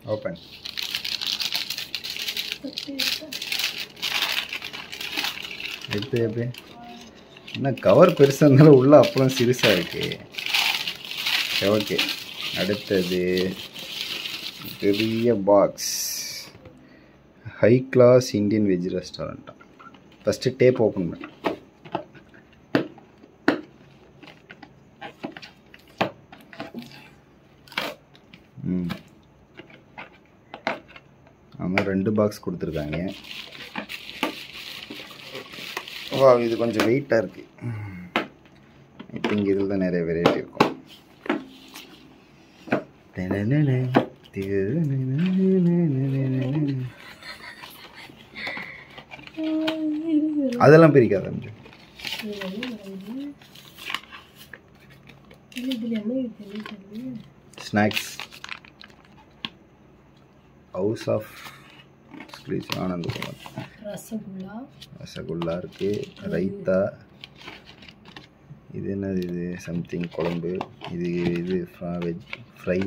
Open. எடுத்து எப்படி என்ன கவர் பெருசாக இருந்தாலும் உள்ள அப்பளம் சிறுசாக இருக்கு. ஓகே, அடுத்தது பெரிய box. High class Indian veg ரெஸ்டாரண்ட்டா. ஃபஸ்ட்டு டேப் ஓப்பன் பண்ணு. ஆமாம், 2 பாக்ஸ் கொடுத்துருக்காங்க. வா, இது கொஞ்சம் வெயிட்டாக இருக்குது. ஐ திங்க் இதில் தான் நிறைய வெரைட்டி இருக்கும். அதெல்லாம் பிரிக்காத. Snacks. House of Anandakumar. Rasgulla இருக்கு. ரைத்தா. இது என்னது? இது சம்திங் குழம்பு. இது வெஜ் ஃப்ரை.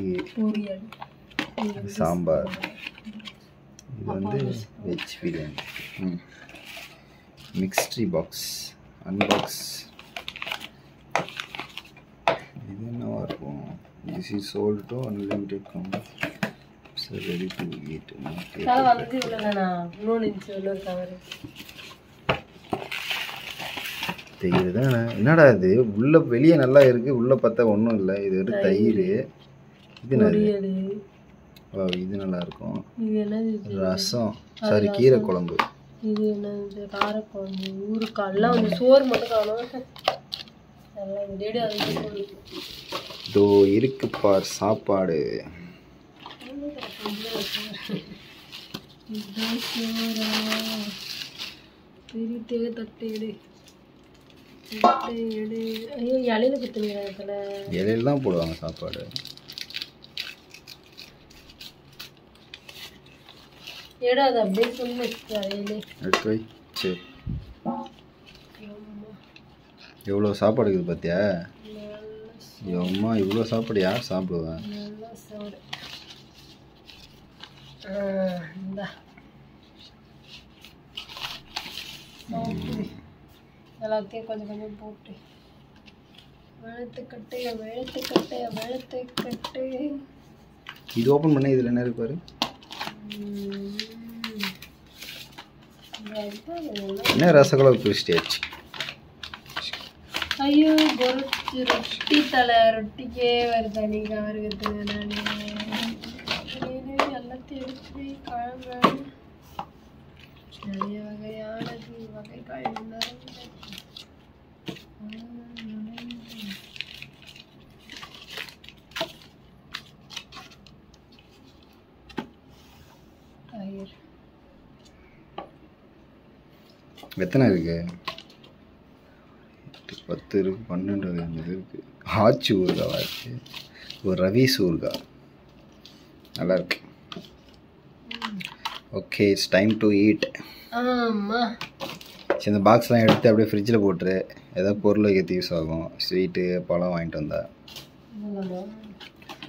சாம்பார். இது வந்து veg biryani. Mystery box. Unbox. இது என்னவா இருக்கும்? This is sold to unlimited combo. Ready to eat. தயிர் தானே? என்னடா இது? உள்ள வெளியே நல்லா இருக்கு, உள்ள பார்த்தா ஒன்றும் இல்லை. இது ஒரு தயிர். இது இது நல்லா இருக்கும். ரசம். சாரி, கீரை குழம்பு. இது என்னது? காரக்குழம்பு. ஊருக்கால்லாம் வந்து சோறு மட்டும் காணும். இதோ இருக்கு பார் சாப்பாடு. இலையில தான் போடுவாங்க சாப்பாடு. எவ்வளோ சாப்பாடு இருக்குது பார்த்தியா? அம்மா, இவ்வளோ சாப்பாடு யார் சாப்பிடுவேன்? எல்லாத்தையும் கொஞ்சம் கொஞ்சம் போட்டு வெளுத்துக்கட்டு. இது ஓப்பன் பண்ண இதில் என்ன இருக்கு பாரு. என்ன ரசகுல்லா பிரிச்சியாச்சு. ஐயோ, ரொட்டி தலை. ரொட்டிக்கே வருதா? நீங்க அவருக்கு எல்லாத்தையும் எடுத்து காய்கள் நிறைய வகையானது. வகைக்காய் எத்தனை இருக்கு? 10 இருக்கு, 12 இருக்கு. ஆச்சி ஊறுகாவா இருக்கு. ஒரு ரவீஸ் ஊறுகாய் நல்லா இருக்கு. Okay, it's time to eat. ஆமாம். சரி, இந்த பாக்ஸ்லாம் எடுத்து அப்படியே ஃப்ரிட்ஜில் போட்டுரு. ஏதாவது பொருள் வைக்கிறது யூஸ் ஆகும். ஸ்வீட்டு பழம் வாங்கிட்டு வந்தா.